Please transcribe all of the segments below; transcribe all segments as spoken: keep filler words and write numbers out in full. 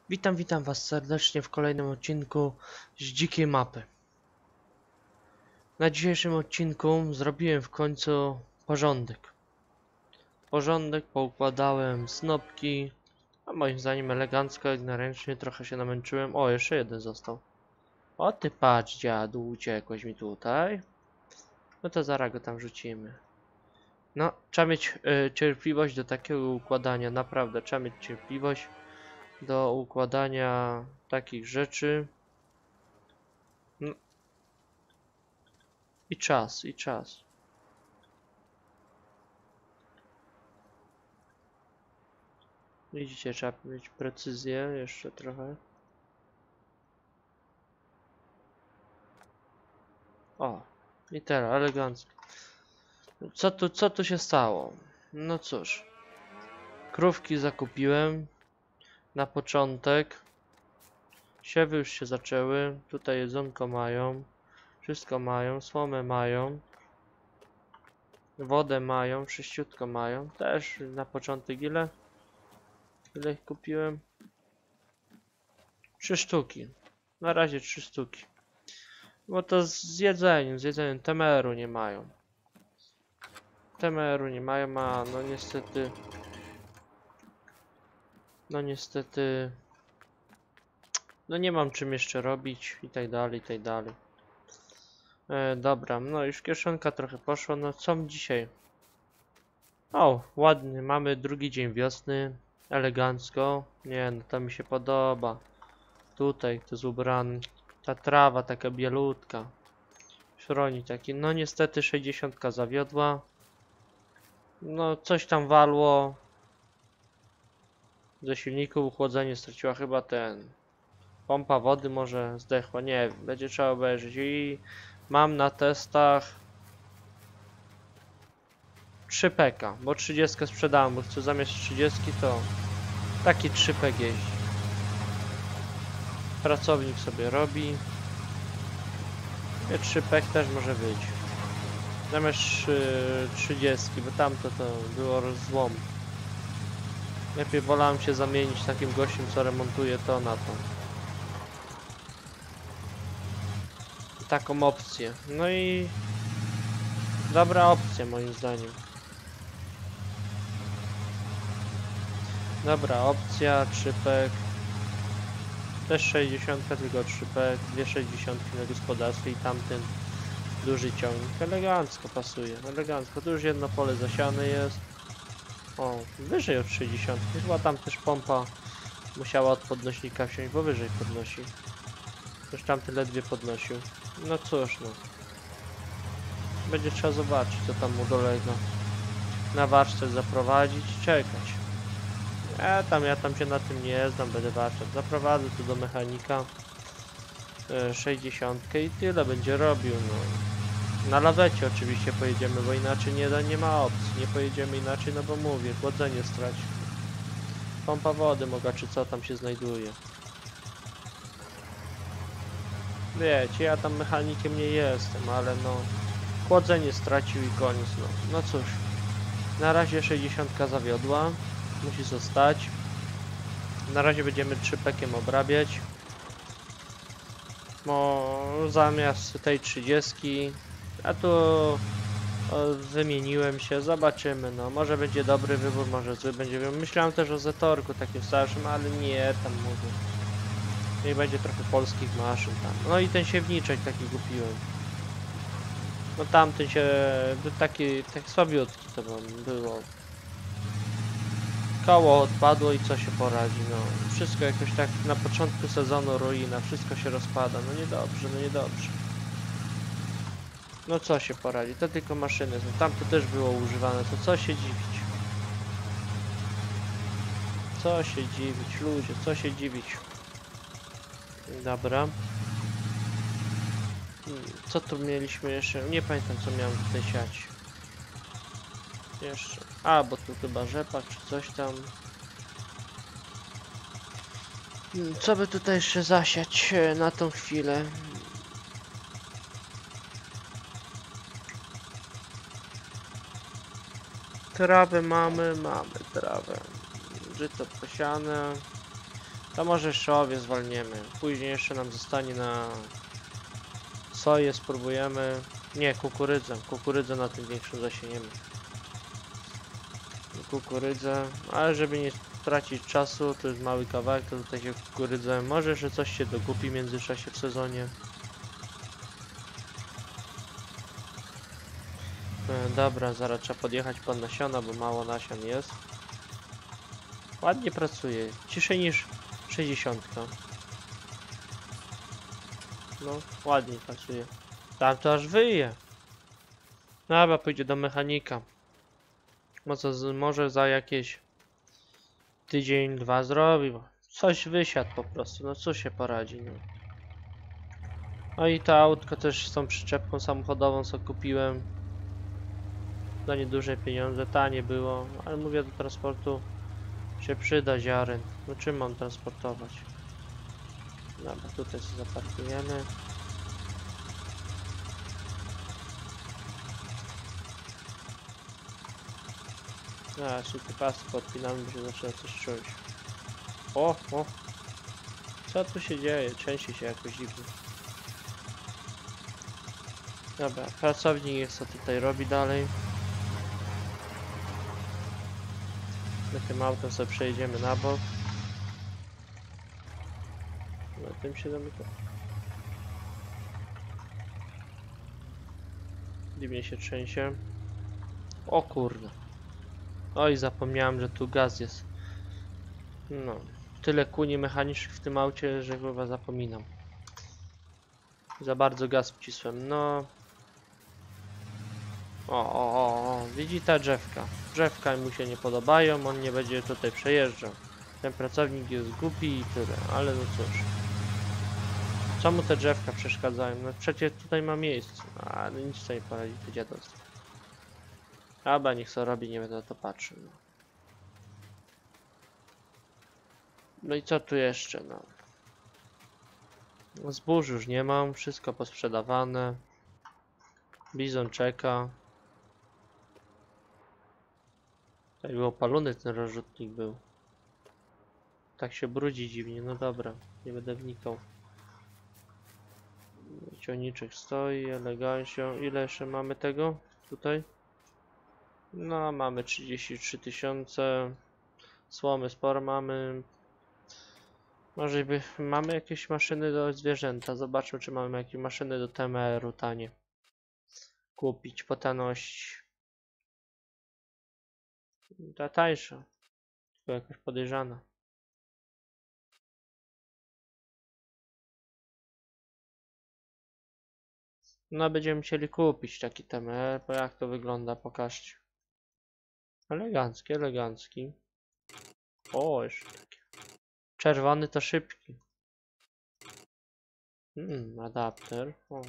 Witam, witam was serdecznie w kolejnym odcinku z dzikiej mapy. Na dzisiejszym odcinku zrobiłem w końcu porządek. Porządek, poukładałem snopki, a moim zdaniem elegancko, jednoręcznie, trochę się namęczyłem. O, jeszcze jeden został. O ty patrz, dziadu, uciekłeś mi tutaj. No to zaraz go tam rzucimy. No, trzeba mieć y, cierpliwość do takiego układania, naprawdę trzeba mieć cierpliwość do układania takich rzeczy. No, i czas, i czas. Widzicie, trzeba mieć precyzję jeszcze trochę. O, i teraz elegancko. Co tu, co tu się stało? No cóż, krówki zakupiłem na początek. Siewy już się zaczęły. Tutaj jedzonko mają. Wszystko mają. Słomę mają. Wodę mają. Wszyściutko mają. Też na początek ile? Ile ich kupiłem? Trzy sztuki. Na razie trzy sztuki. Bo to z jedzeniem, z jedzeniem temeru nie mają. Temeru nie mają, a no niestety... No niestety... No nie mam czym jeszcze robić i tak dalej, i tak dalej. E, dobra, no już kieszonka trochę poszła, no co dzisiaj? O, ładny, mamy drugi dzień wiosny, elegancko. Nie, no to mi się podoba. Tutaj to jest ubrany, ta trawa taka bielutka. Szroni taki, no niestety sześćdziesiątka zawiodła. No coś tam walło. Ze silniku uchłodzenie straciła chyba ten... Pompa wody może zdechła, nie wiem, będzie trzeba obejrzeć. I mam na testach trzy peka, bo trzydzieści sprzedałem, bo chcę zamiast trzydzieści to taki trzy pek jeździ. Pracownik sobie robi. I trzy pek też może być. Zamiast trzydzieści, bo tamto to było rozłom. Lepiej wolałem się zamienić takim gościem, co remontuje to na to. Taką opcję. No i dobra opcja moim zdaniem. Dobra opcja, trzy pek. Też sześćdziesiąt, tylko trzy pek, dwie sześćdziesiątki na gospodarstwie i tamten duży ciągnik. Elegancko pasuje, elegancko. Tu już jedno pole zasiane jest. O, wyżej od sześćdziesiąt. Chyba tam też pompa musiała od podnośnika wsiąść, bo wyżej podnosi. Już tamty ledwie podnosił. No cóż no. Będzie trzeba zobaczyć, co tam mu dolega. Na warsztat zaprowadzić, czekać. Ja tam, ja tam się na tym nie znam, będę warsztat. Zaprowadzę tu do mechanika e, sześćdziesiąt i tyle będzie robił, no. Na lawecie oczywiście pojedziemy, bo inaczej nie, nie ma opcji. Nie pojedziemy inaczej, no bo mówię, chłodzenie straci. Pompa wody mogła, czy co tam się znajduje. Wiecie, ja tam mechanikiem nie jestem, ale no... Chłodzenie stracił i koniec, no. No cóż. Na razie sześćdziesiątka zawiodła. Musi zostać. Na razie będziemy trzy pekiem obrabiać. Bo zamiast tej trzydziestki, a tu o, wymieniłem się, zobaczymy, no. Może będzie dobry wybór, może zły będzie. Myślałem też o Zetorku takim starszym, ale nie, tam mówię. I będzie trochę polskich maszyn tam. No i ten siewniczek taki kupiłem. No tamten się, taki, tak słabiutki to było. Koło odpadło i co się poradzi, no. Wszystko jakoś tak na początku sezonu ruina, wszystko się rozpada, no niedobrze, no niedobrze. No co się poradzi, to tylko maszyny, no tamto też było używane, to co się dziwić? Co się dziwić, ludzie, co się dziwić? Dobra. Co tu mieliśmy jeszcze? Nie pamiętam, co miałem tutaj siać. Jeszcze. A, bo tu chyba rzepak czy coś tam. Co by tutaj jeszcze zasiać na tą chwilę? Trawę mamy, mamy trawę. Żyto posiane. To może jeszcze owie zwalniemy. Później jeszcze nam zostanie na soję, spróbujemy. Nie, kukurydzę. Kukurydzę na tym większym zasieniemy. Kukurydzę, ale żeby nie tracić czasu, to jest mały kawałek, to tutaj się kukurydzę. Może jeszcze coś się dokupi w międzyczasie w sezonie. E, dobra, zaraz trzeba podjechać pod nasiona, bo mało nasion jest. Ładnie pracuje, ciszej niż sześćdziesiąt. No, ładnie pracuje. Tam to aż wyje. Dobra, pójdzie do mechanika. No co, z, może za jakieś tydzień, dwa zrobi, bo coś wysiadł po prostu, no co się poradzi, no. No i to autko też z tą przyczepką samochodową, co kupiłem. Za nieduże pieniądze, tanie było, ale mówię, do transportu się przyda ziaren. No czym mam transportować? Dobra, tutaj sobie zaparkujemy. A, szybkie pasy podpinamy, bo się zaczyna coś czuć. O, o! Co tu się dzieje? Trzęsie się jakoś dziwnie. Dobra, pracownik jest, co tutaj robi dalej. My tym autem sobie przejedziemy na bok. Na tym się zamyka. Dziwnie się trzęsie. O kurde. Oj, zapomniałem, że tu gaz jest. No. Tyle kuni mechanicznych w tym aucie, że chyba zapominam. Za bardzo gaz wcisłem. No. O, o, o, o. Widzi ta drzewka. Drzewka mu się nie podobają, on nie będzie tutaj przejeżdżał. Ten pracownik jest głupi i tyle, ale no cóż. Czemu te drzewka przeszkadzają? No przecież tutaj ma miejsce. A, no nic sobie nie poradzi, to dziadostwo. Aba, niech co robi, nie będę na to patrzył. No. No i co tu jeszcze, no? Zbóż już nie mam, wszystko posprzedawane. Bizon czeka. Tak był opalony ten rozrzutnik był. Tak się brudzi dziwnie, no dobra, nie będę wnikał. Ciągniczek stoi, elegancją. Ile jeszcze mamy tego tutaj? No, mamy trzydzieści trzy tysiące. Słomy sporo mamy. Może by mamy jakieś maszyny do zwierzęta. Zobaczmy, czy mamy jakieś maszyny do T M R-u tanie. Kupić po tanności. Ta tańsza. Tylko jakaś podejrzana. No, będziemy chcieli kupić taki T M R, bo jak to wygląda, pokażcie. Elegancki, elegancki. O, jeszcze taki. Czerwony to szybki. Hmm, adapter. O.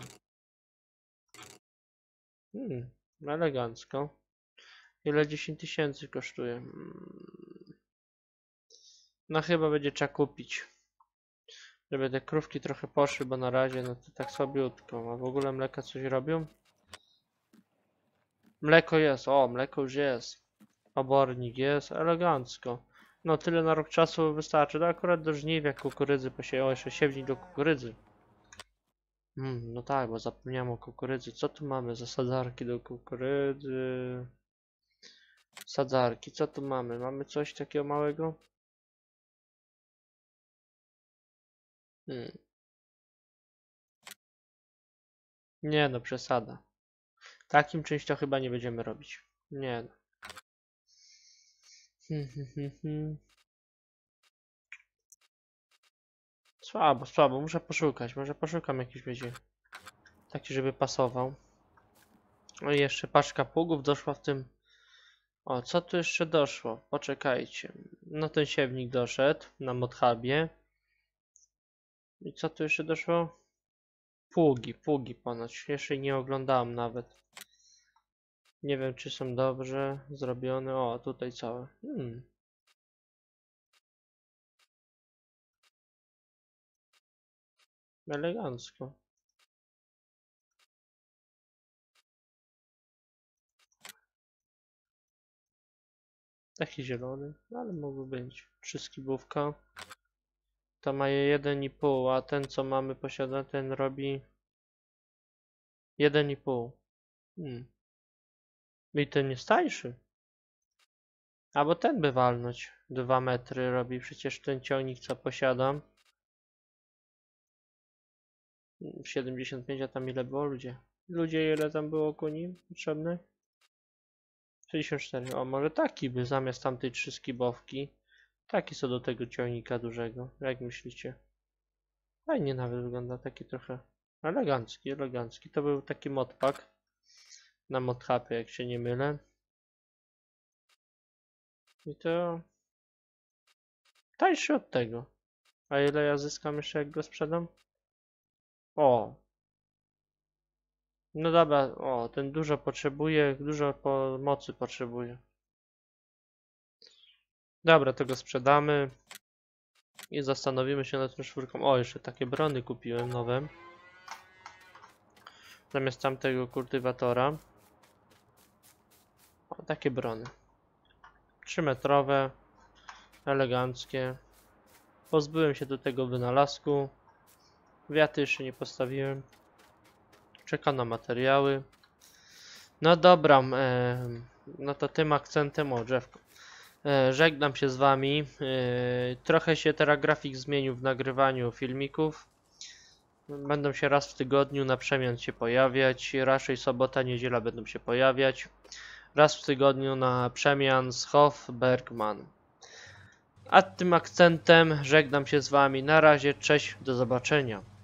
Hmm, elegancko. Ile dziesięć tysięcy kosztuje? Hmm. No chyba będzie trzeba kupić. Żeby te krówki trochę poszły, bo na razie no to tak słabiutko. A w ogóle mleka coś robią? Mleko jest, o mleko już jest. Obornik jest, elegancko. No tyle na rok czasu wystarczy. No akurat do żniw jak kukurydzy posieją, jeszcze siewnik do kukurydzy. Hmm, no tak, bo zapomniałem o kukurydzy. Co tu mamy za sadzarki do kukurydzy? Sadzarki, co tu mamy? Mamy coś takiego małego? Hmm. Nie no, przesada. Takim czymś to chyba nie będziemy robić. Nie no. Hmm, hmm, hmm, hmm. Słabo, słabo, muszę poszukać. Może poszukam jakiś będzie taki, żeby pasował. O i jeszcze paczka pługów doszła w tym. O, co tu jeszcze doszło? Poczekajcie. No ten siewnik doszedł na Modhubie. I co tu jeszcze doszło? Pługi, pługi ponoć. Jeszcze nie oglądałem nawet. Nie wiem, czy są dobrze zrobione. O, tutaj całe. Hmm. Elegancko. Taki zielony, ale mógłby być. Trzy skibówka. To ma jeden i pół, a ten co mamy posiada, ten robi jeden i pół. Hmm. I ten jest tańszy. Albo ten by walnąć. dwa metry robi przecież ten ciągnik co posiadam. siedemdziesiąt pięć, a tam ile było ludzie? Ludzie ile tam było koni potrzebne? sześćdziesiąt cztery. O, może taki by zamiast tamtej trzy skibowki. Taki co do tego ciągnika dużego. Jak myślicie? Fajnie nawet wygląda, taki trochę elegancki, elegancki. To był taki modpack na modhapie, jak się nie mylę. I to tańszy od tego. A ile ja zyskam jeszcze jak go sprzedam? O! No dobra, o, ten dużo potrzebuje, dużo po mocy potrzebuje. Dobra, to go sprzedamy. I zastanowimy się nad tą czwórką. O, jeszcze takie brony kupiłem nowe. Zamiast tamtego kultywatora. O, takie brony. trzymetrowe. Eleganckie. Pozbyłem się do tego wynalazku. Wiaty jeszcze nie postawiłem. Czekam na materiały. No dobra, e, no to tym akcentem, o drzewko. E, żegnam się z wami. E, trochę się teraz grafik zmienił w nagrywaniu filmików. Będą się raz w tygodniu na przemian się pojawiać. Raczej sobota, niedziela będą się pojawiać. Raz w tygodniu na przemian z Hof Bergman. A tym akcentem żegnam się z wami. Na razie, cześć, do zobaczenia.